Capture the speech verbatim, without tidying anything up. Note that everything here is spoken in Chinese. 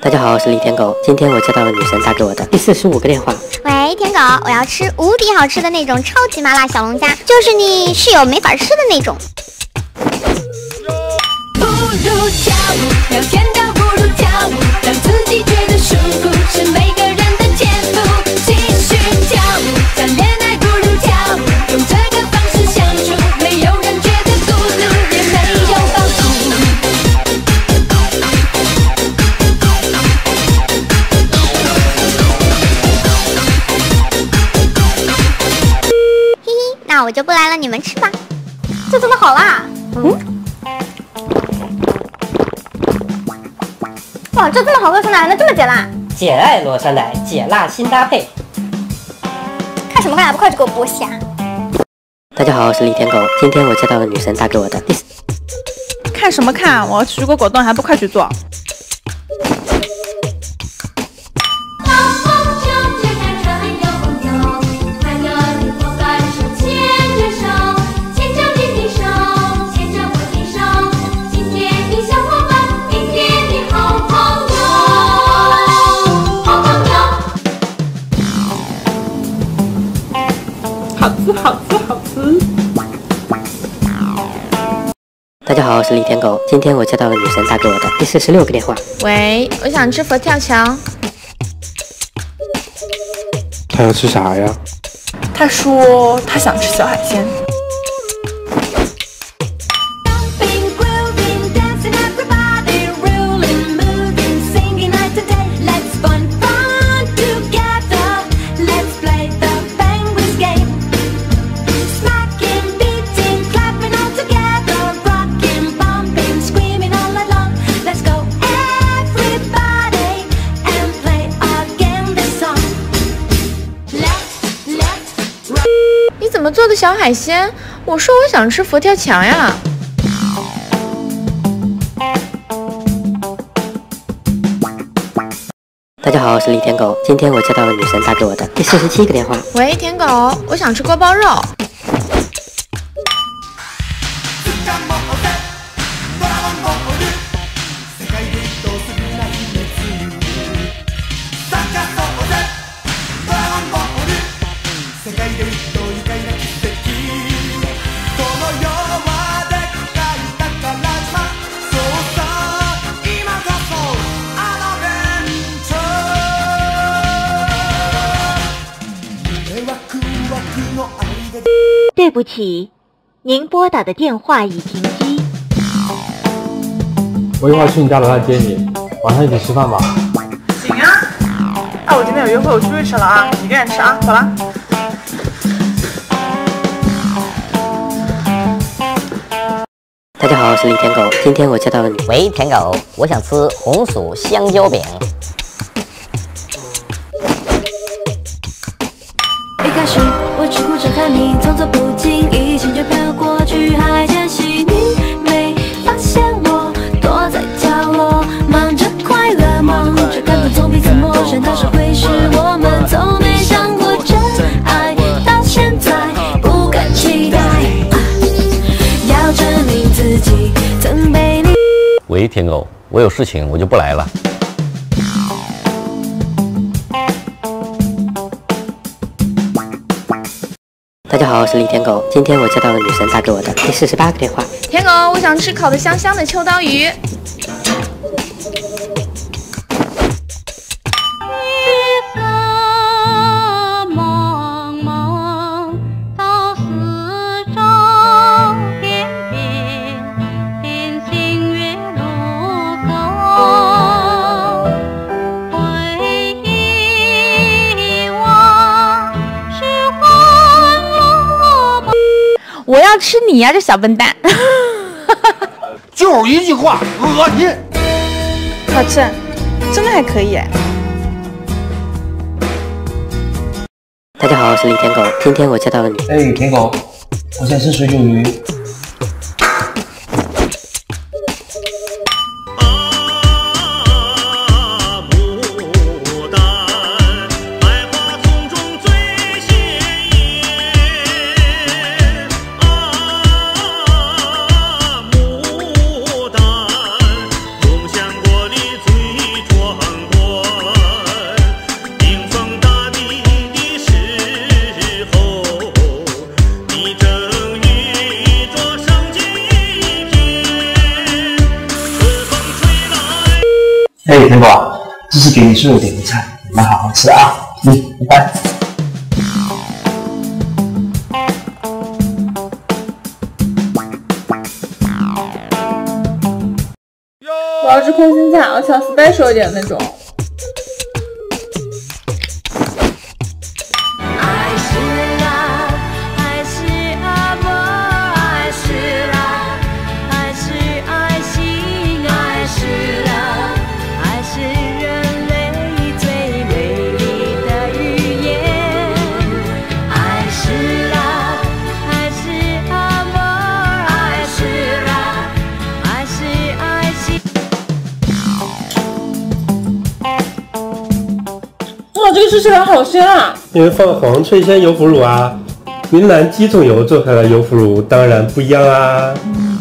大家好，我是李天狗。今天我接到了女神打给我的第四十五个电话。 喂，天狗，我要吃无敌好吃的那种超级麻辣小龙虾，就是你室友没法吃的那种。 不如跳舞，聊天倒不如跳舞，让自己觉得舒服是每个人的天赋。继续跳舞，谈恋爱不如跳舞，用这个方式相处，没有人觉得孤独，也没有包袱。 嘿嘿，那我就不来了，你们吃吧。这真的好辣。嗯。哇，这这么好喝，酸奶还能这么解辣？ 解爱罗酸奶，解辣新搭配。 看什么看啊？不快去给我剥虾！ 大家好，我是李天狗。今天我接到了女神打给我的第四。 看什么看？我要吃水果果冻，还不快去做！好吃，好吃，好吃！ 大家好，我是李天狗。今天我接到了女神打给我的第四十六个电话。 喂，我想吃佛跳墙。 他要吃啥呀？ 他说他想吃小海鲜。你怎么做的小海鲜？我说我想吃佛跳墙呀。 大家好，我是李天狗。今天我接到了女神打给我的第四十七个电话。 喂，天狗，我想吃锅包肉。 对不起，您拨打的电话已停机。 我一会儿去你家楼下接你，晚上一起吃饭吧。 行啊，那我今天有约会，我出去吃了啊，一个人吃啊，走了。 大家好，我是李天狗。今天我接到了女。 喂，天狗，我想吃红薯香蕉饼。 一开始我只顾着看你动作不经意，心就飘过去，还间隙你没发现我躲在角落，忙着快乐，忙着感动，从彼此陌生到是会是我们，从没想过真爱，到现在不敢期待，啊、要证明自己曾被你。 喂，天狗，我有事情，我就不来了。 大家好，我是李天狗。今天我接到了女神打给我的第四十八个电话。 天狗，我想吃烤的香香的秋刀鱼。我要吃你呀，这小笨蛋！ 就是一句话，恶心。 好吃，真的还可以。 大家好，我是李天狗。今天我接到了女。 哎，天狗，我想吃水煮鱼。 梦想过的最壮哎，天狗，这是给你室友点的菜，你们好好吃啊。嗯，拜拜。 我要吃空心菜，而且要 special 一点那种。哇，这个吃起来好香啊！ 因为放黄翠仙油腐乳啊，云南鸡枞油做出来的油腐乳当然不一样啊。